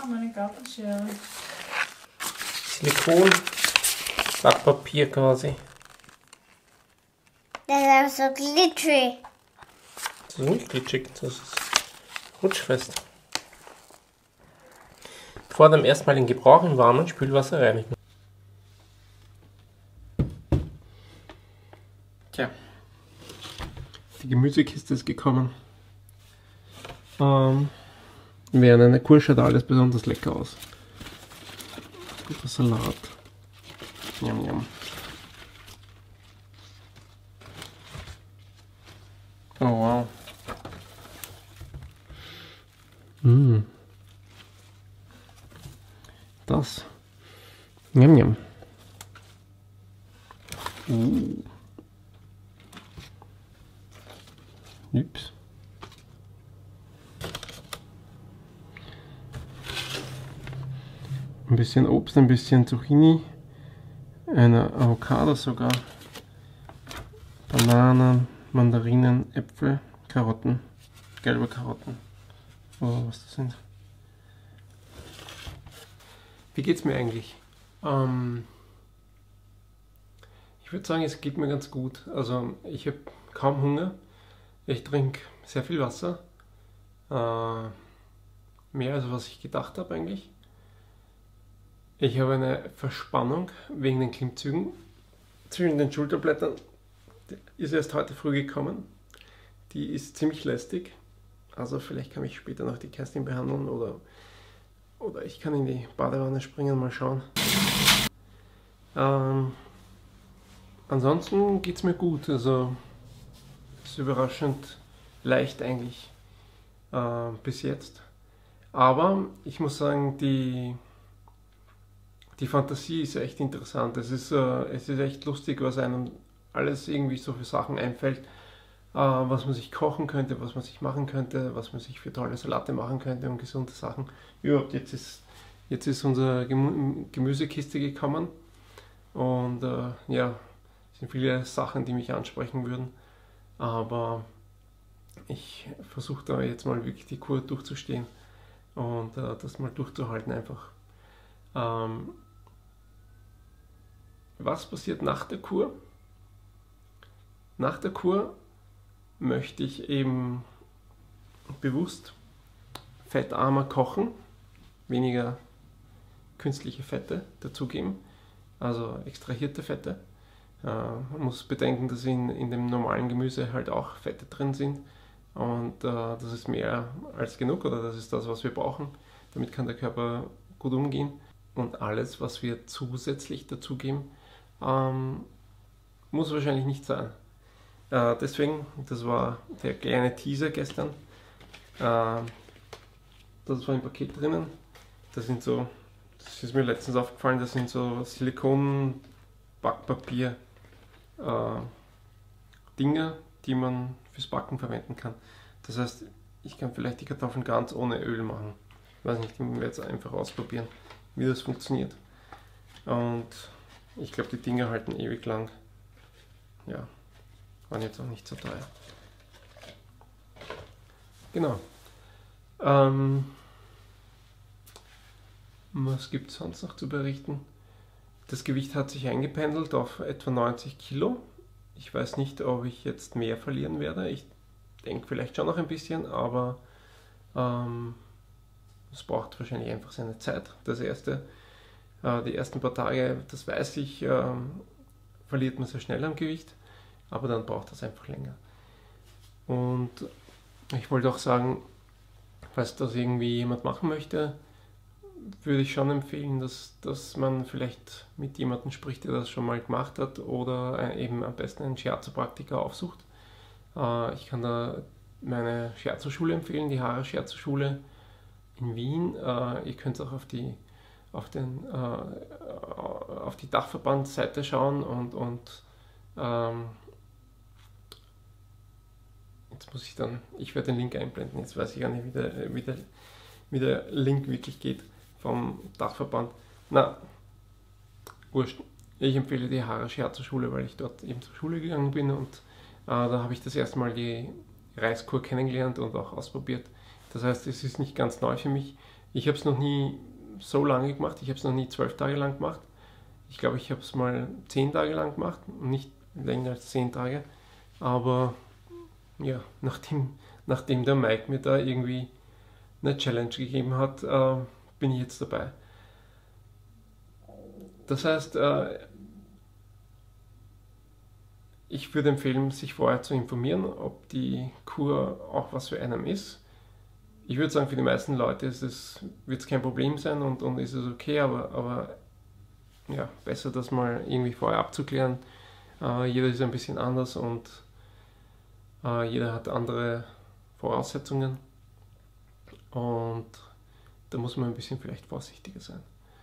meine Gartenschere. Silikon, Backpapier quasi. Das ist so glitschig. Das ist nicht glitschig, das ist rutschfest. Vor dem erstmaligen Gebrauch im warmen Spülwasser reinigen. Tja, die Gemüsekiste ist gekommen. Während einer Kur schaut alles besonders lecker aus. Guter Salat. Yum, yum. Oh wow. Das. Yum, yum. Ups. Ein bisschen Obst, ein bisschen Zucchini, eine Avocado sogar, Bananen, Mandarinen, Äpfel, Karotten, gelbe Karotten. Oh, was das sind. Wie geht's mir eigentlich? Ich würde sagen, es geht mir ganz gut. Also ich habe kaum Hunger. Ich trinke sehr viel Wasser. Mehr als was ich gedacht habe eigentlich. Ich habe eine Verspannung wegen den Klimmzügen zwischen den Schulterblättern. Die ist erst heute früh gekommen. Die ist ziemlich lästig. Also vielleicht kann ich später noch die Kerstin behandeln oder ich kann in die Badewanne springen, mal schauen. Ansonsten geht es mir gut. Also es ist überraschend leicht eigentlich bis jetzt. Aber ich muss sagen, die Fantasie ist echt interessant. Es ist echt lustig, was einem alles irgendwie so für Sachen einfällt, was man sich kochen könnte, was man sich machen könnte, was man sich für tolle Salate machen könnte und gesunde Sachen. Überhaupt, jetzt ist unsere Gemüsekiste gekommen und ja, es sind viele Sachen, die mich ansprechen würden, aber ich versuche da jetzt mal wirklich die Kur durchzustehen und das mal durchzuhalten einfach. Was passiert nach der Kur? Nach der Kur möchte ich eben bewusst fettarmer kochen, weniger künstliche Fette dazugeben, also extrahierte Fette. Man muss bedenken, dass in dem normalen Gemüse halt auch Fette drin sind und das ist mehr als genug oder das ist das, was wir brauchen. Damit kann der Körper gut umgehen und alles, was wir zusätzlich dazugeben, muss wahrscheinlich nicht sein. Deswegen, das war der kleine Teaser gestern. Das war im Paket drinnen. Das ist mir letztens aufgefallen, das sind so Silikon-Backpapier Dinger, die man fürs Backen verwenden kann. Das heißt, ich kann vielleicht die Kartoffeln ganz ohne Öl machen. Ich weiß nicht, ich werde jetzt einfach ausprobieren, wie das funktioniert. Und ich glaube, die Dinger halten ewig lang. Ja, waren jetzt auch nicht so teuer. Genau. Was gibt es sonst noch zu berichten? Das Gewicht hat sich eingependelt auf etwa 90 Kilo. Ich weiß nicht, ob ich jetzt mehr verlieren werde. Ich denke vielleicht schon noch ein bisschen, aber es braucht wahrscheinlich einfach seine Zeit. Die ersten paar Tage, das weiß ich, verliert man sehr schnell am Gewicht, aber dann braucht das einfach länger. Und ich wollte auch sagen, falls das irgendwie jemand machen möchte, würde ich schon empfehlen, dass man vielleicht mit jemandem spricht, der das schon mal gemacht hat oder eben am besten einen Shiatsu-Praktiker aufsucht. Ich kann da meine Shiatsu-Schule empfehlen, die Hara Shiatsu-Schule in Wien. Ihr könnt auch auf die Dachverbandsseite schauen und jetzt muss ich werde den Link einblenden, jetzt weiß ich gar nicht, wie der Link wirklich geht vom Dachverband. Na, wurscht. Ich empfehle die Hara Shiatsu-Schule, weil ich dort eben zur Schule gegangen bin und da habe ich das erste Mal die Reiskur kennengelernt und auch ausprobiert. Das heißt, es ist nicht ganz neu für mich. Ich habe es noch nie so lange gemacht, ich habe es noch nie 12 Tage lang gemacht. Ich glaube, ich habe es mal 10 Tage lang gemacht, nicht länger als 10 Tage. Aber ja, nachdem der Mike mir da irgendwie eine Challenge gegeben hat, bin ich jetzt dabei. Das heißt, ich würde empfehlen, sich vorher zu informieren, ob die Kur auch was für einen ist. Ich würde sagen, für die meisten Leute wird es kein Problem sein und ist es okay, aber ja, besser das mal irgendwie vorher abzuklären. Jeder ist ein bisschen anders und jeder hat andere Voraussetzungen und da muss man ein bisschen vielleicht vorsichtiger sein.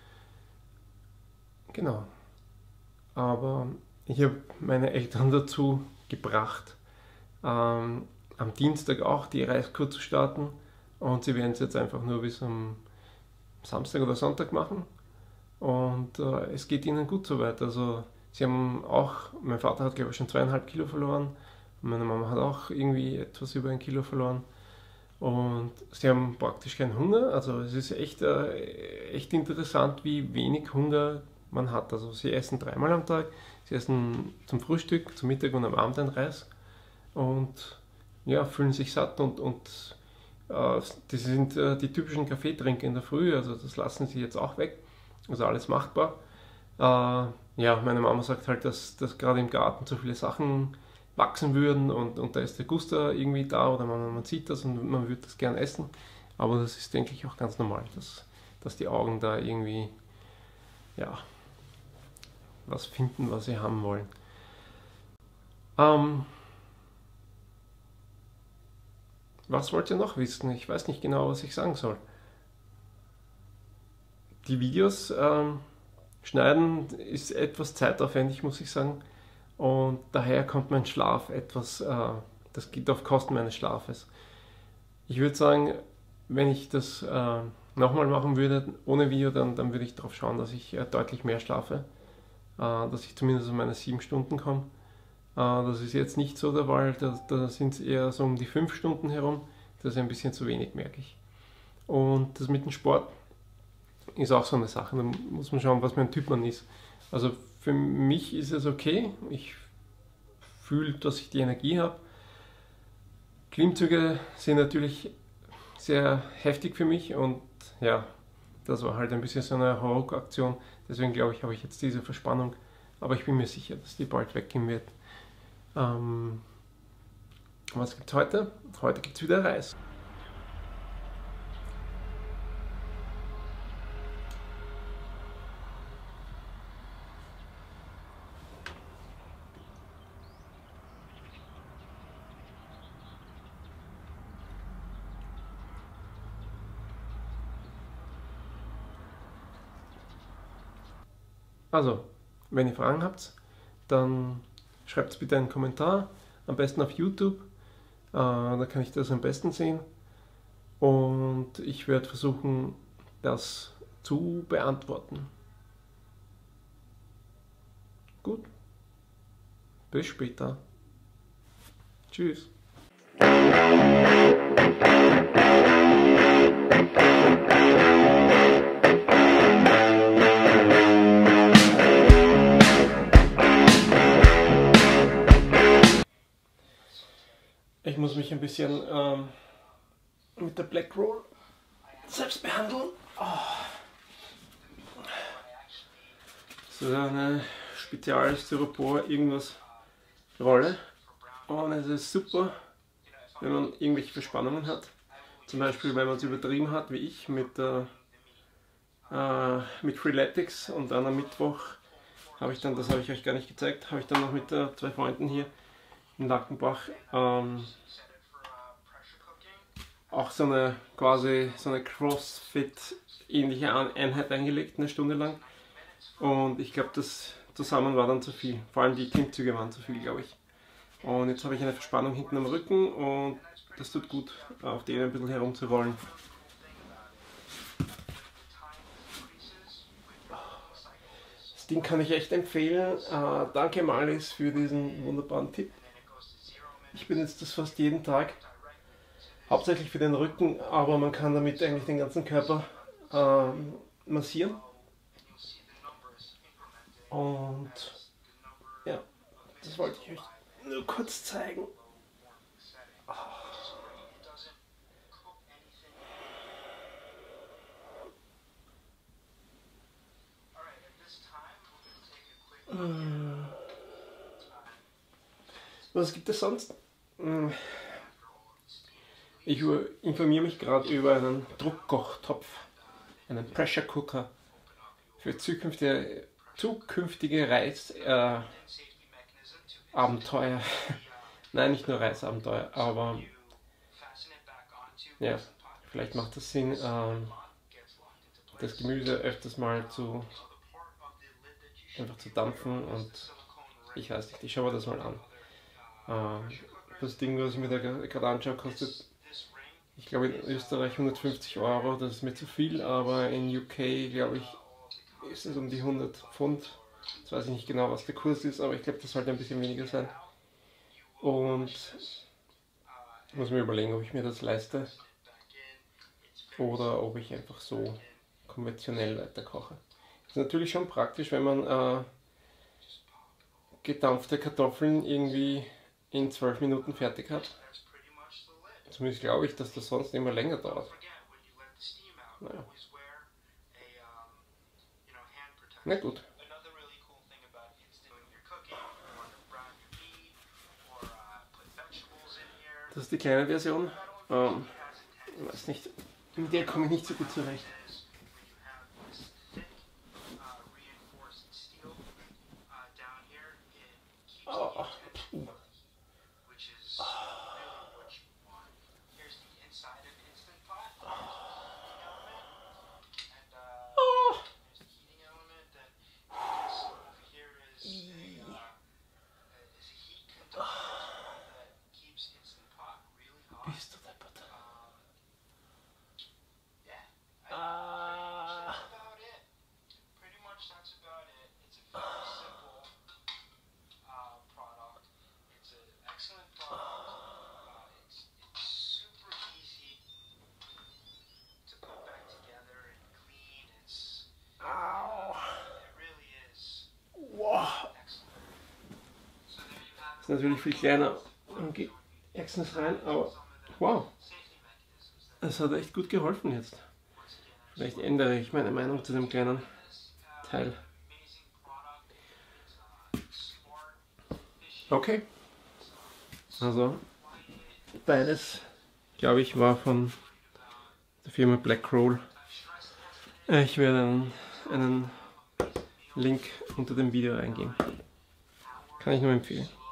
Genau. Aber ich habe meine Eltern dazu gebracht, am Dienstag auch die Reiskur zu starten und sie werden es jetzt einfach nur bis am Samstag oder Sonntag machen und es geht ihnen gut soweit. Also sie haben auch, mein Vater hat glaube ich schon 2,5 Kilo verloren und meine Mama hat auch irgendwie etwas über 1 Kilo verloren und sie haben praktisch keinen Hunger. Also es ist echt interessant, wie wenig Hunger man hat. Also sie essen 3-mal am Tag, sie essen zum Frühstück, zum Mittag und am Abend ein Reis und ja, fühlen sich satt und das sind die typischen Kaffeetrinker in der Früh, also das lassen sie jetzt auch weg, also alles machbar. Ja, meine Mama sagt halt, dass gerade im Garten so viele Sachen wachsen würden und da ist der Guster irgendwie da oder man sieht das und man würde das gern essen, aber das ist, denke ich, auch ganz normal, dass die Augen da irgendwie, ja, was finden, was sie haben wollen. Was wollt ihr noch wissen? Ich weiß nicht genau, was ich sagen soll. Die Videos schneiden ist etwas zeitaufwendig, muss ich sagen. Und daher kommt mein Schlaf etwas, das geht auf Kosten meines Schlafes. Ich würde sagen, wenn ich das nochmal machen würde, ohne Video, dann würde ich darauf schauen, dass ich deutlich mehr schlafe. Dass ich zumindest auf meine 7 Stunden komme. Das ist jetzt nicht so der Fall, da sind es eher so um die 5 Stunden herum. Das ist ein bisschen zu wenig, merke ich. Und das mit dem Sport ist auch so eine Sache. Da muss man schauen, was für ein Typ man ist. Also für mich ist es okay. Ich fühle, dass ich die Energie habe. Klimmzüge sind natürlich sehr heftig für mich und ja, das war halt ein bisschen so eine Hauruck-Aktion. Deswegen glaube ich, habe ich jetzt diese Verspannung. Aber ich bin mir sicher, dass die bald weggehen wird. Was gibt es heute? Heute gibt es wieder Reis. Also, wenn ihr Fragen habt, dann schreibt es bitte einen Kommentar, am besten auf YouTube, da kann ich das am besten sehen und ich werde versuchen, das zu beantworten. Gut, bis später. Tschüss. Ich muss mich ein bisschen mit der Black Roll selbst behandeln. So eine Spezial-Styropor irgendwas Rolle. Und es ist super, wenn man irgendwelche Verspannungen hat. Zum Beispiel, wenn man es übertrieben hat, wie ich, mit Freeletics und dann am Mittwoch habe ich dann, das habe ich euch gar nicht gezeigt, habe ich dann noch mit 2 Freunden hier in Lackenbach auch so eine CrossFit-ähnliche Einheit eingelegt, eine Stunde lang. Und ich glaube, das zusammen war dann zu viel. Vor allem die Klimmzüge waren zu viel, glaube ich. Und jetzt habe ich eine Verspannung hinten am Rücken und das tut gut, auf denen ein bisschen herumzurollen. Das Ding kann ich echt empfehlen. Danke Malis für diesen wunderbaren Tipp. Ich benutze das fast jeden Tag. Hauptsächlich für den Rücken, aber man kann damit eigentlich den ganzen Körper massieren. Und ja, das wollte ich euch nur kurz zeigen. Was gibt es sonst? Ich informiere mich gerade über einen Druckkochtopf, einen Pressure Cooker für zukünftige Reisabenteuer. Nein, nicht nur Reisabenteuer, aber ja, vielleicht macht es Sinn, das Gemüse öfters mal einfach zu dampfen, und ich weiß nicht, ich schaue mir das mal an. Das Ding, was ich mir da gerade anschaue, kostet, ich glaube, in Österreich 150 Euro, das ist mir zu viel, aber in UK, glaube ich, ist es um die 100 Pfund. Jetzt weiß ich nicht genau, was der Kurs ist, aber ich glaube, das sollte ein bisschen weniger sein. Und ich muss mir überlegen, ob ich mir das leiste oder ob ich einfach so konventionell weiter koche. Ist natürlich schon praktisch, wenn man gedampfte Kartoffeln irgendwie in 12 Minuten fertig hat. Zumindest glaube ich, dass das sonst immer länger dauert. Naja. Na gut. Das ist die kleine Version. Ich weiß nicht, mit der komme ich nicht so gut zurecht. Oh. Bist du deppert? Ist natürlich viel kleiner und geht extens rein, aber wow, es hat echt gut geholfen jetzt. Vielleicht ändere ich meine Meinung zu dem kleinen Teil. Okay, also beides, glaube ich, war von der Firma Blackroll. Ich werde einen Link unter dem Video eingeben. Kann ich nur empfehlen.